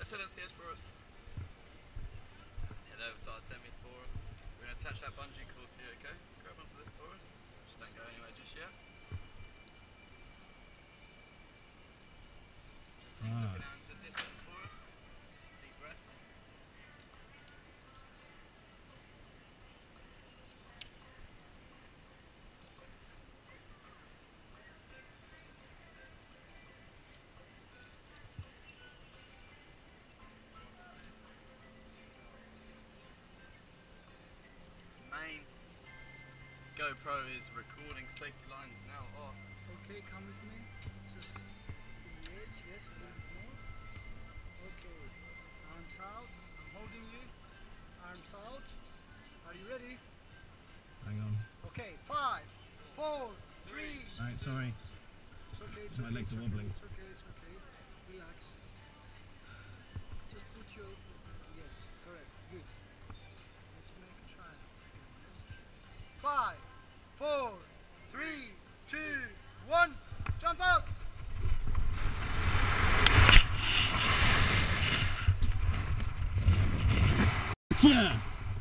So that's the edge for us. Head over to Artemis for us. We're going to attach that bungee cord to you, okay? Grab onto this for us. Just don't go anywhere just yet. Just keep looking out into the distance for us. Deep breath. Main GoPro is recording safety lines now off. Okay, come with me. Just to the edge, yes, a little bit more. Okay, arms out. I'm holding you. Arms out. Are you ready? Hang on. Okay, 5, 4, 3. Right, sorry. It's okay, it's My okay. legs are wobbling. It's okay, it's okay. Relax. Just put your. Yes, correct. Good. Let's make a try. 5, 4, 3, 2, 1. Jump out! Yeah!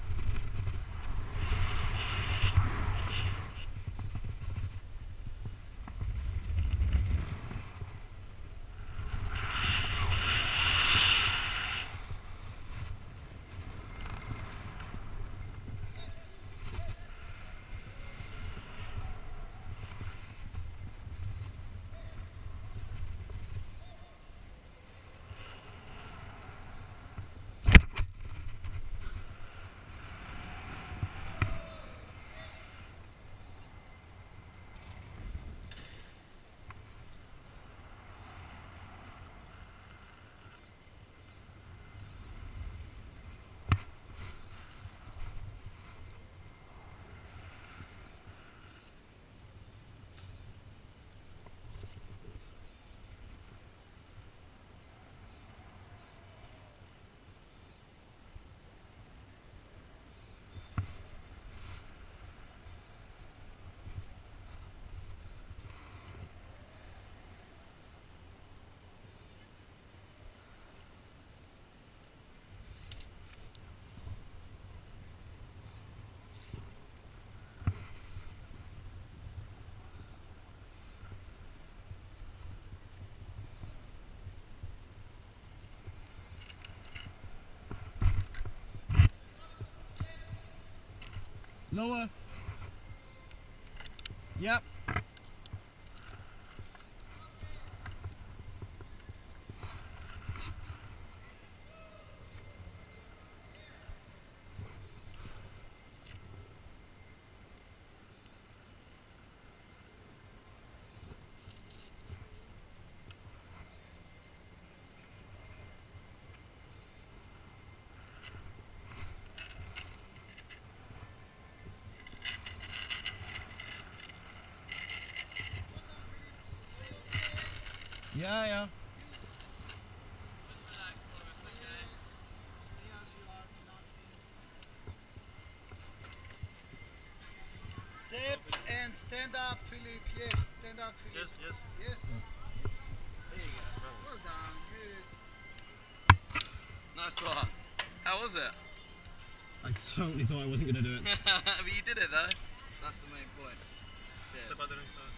Lower. Yep. Yeah. Just relax for us, okay? Stay as you are. Step and stand up, Philip. Yes, stand up, Philip. Yes. Yes. There you go. Well done. Good. Nice one. How was it? I totally thought I wasn't going to do it. But you did it though. That's the main point. Cheers.